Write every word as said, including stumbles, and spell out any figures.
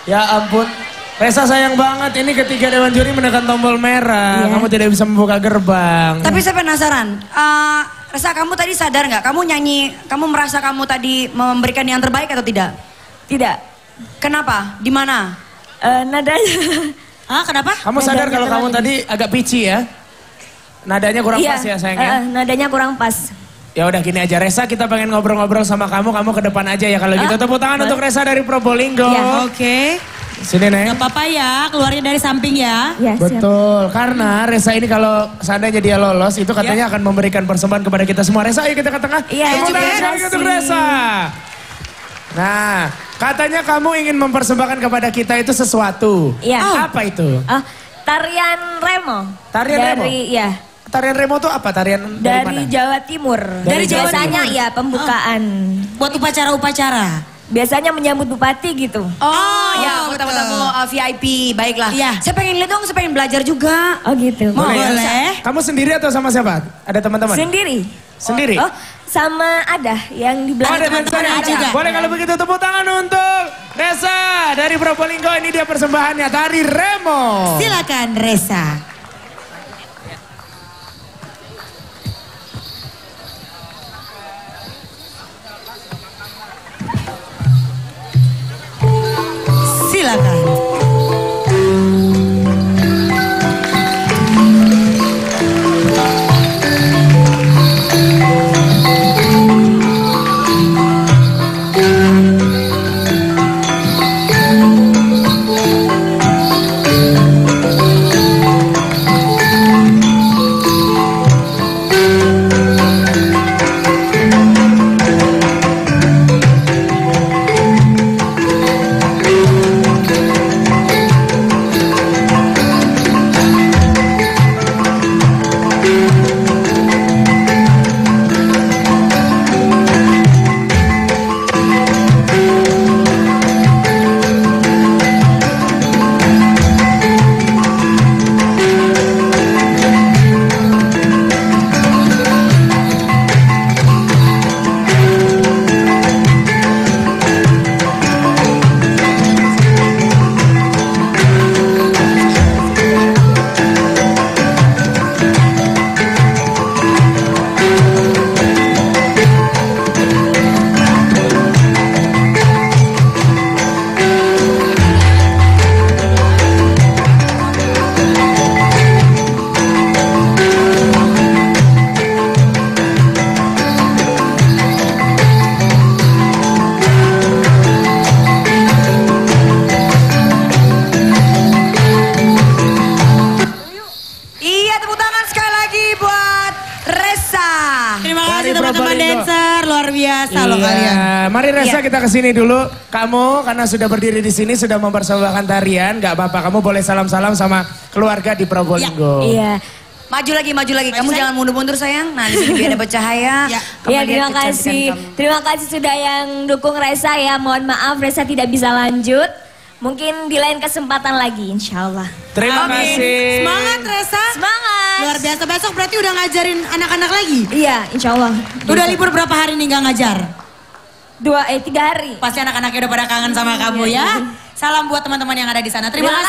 Ya ampun. Resa sayang banget, ini ketika Dewan Juri menekan tombol merah, iya. Kamu tidak bisa membuka gerbang. Tapi saya penasaran, uh, Resa kamu tadi sadar nggak? Kamu nyanyi, kamu merasa kamu tadi memberikan yang terbaik atau tidak? Tidak. Kenapa? Di mana? Uh, nadanya. Ah, kenapa? Kamu sadar kalau kamu tadi agak pitchy ya? Nadanya kurang iya, pas ya sayangnya? Uh, nadanya kurang pas. Ya udah gini aja, Resa kita pengen ngobrol-ngobrol sama kamu, kamu ke depan aja ya kalau gitu. Ah, Tepuk tangan boleh. untuk Resa dari Probolinggo. Ya, oke. Okay. Sini Neng. Gak apa-apa ya, keluarnya dari samping ya. Ya, betul, siap. Karena Resa ini kalau seandainya dia lolos itu katanya ya. Akan memberikan persembahan kepada kita semua. Resa ayo kita ke tengah. Iya, tepuk tangan untuk Resa. Nah, katanya kamu ingin mempersembahkan kepada kita itu sesuatu. Iya. Oh. Apa itu? Oh, tarian remo. Tarian dari, remo? Iya. Tarian remo itu apa? Tarian dari, dari mana? Jawa Timur. Dari, dari Jawa biasanya Timur. ya pembukaan. Oh. Buat upacara-upacara. Biasanya menyambut bupati gitu. Oh, oh ya, tamu-tamu uh, V I P, baiklah. Iya. Saya pengen lihat dong, saya pengen belajar juga. Oh gitu. Mau boleh. boleh. Kamu sendiri atau sama siapa? Ada teman-teman? Sendiri. Sendiri? Oh, sama ada yang di belakang. Oh, ada teman-teman juga. Boleh kalau begitu tepuk tangan untuk Resa dari Probolinggo. Ini dia persembahannya, tari remo. Silakan Resa. Silakan. Teman-teman dancer luar biasa iya. loh kalian. Mari Resa iya. kita kesini dulu. Kamu karena sudah berdiri di sini sudah mempersembahkan tarian, nggak apa-apa. Kamu boleh salam-salam sama keluarga di Probolinggo. Iya. Maju lagi, maju lagi. Maju kamu sayang. Jangan mundur-mundur sayang. Nah di sini biar ada bercahaya. Ya, ya terima kasih. Terima kasih sudah yang dukung Resa ya. Mohon maaf Resa tidak bisa lanjut. Mungkin di lain kesempatan lagi insya Allah. Terima Amin. kasih. Semangat Resa. Semangat. Luar biasa, besok berarti udah ngajarin anak-anak lagi? Iya insya Allah. Udah libur berapa hari nih gak ngajar? Dua, eh tiga hari. Pasti anak-anaknya udah pada kangen sama kamu ya. Salam buat teman-teman yang ada di sana. Terima kasih.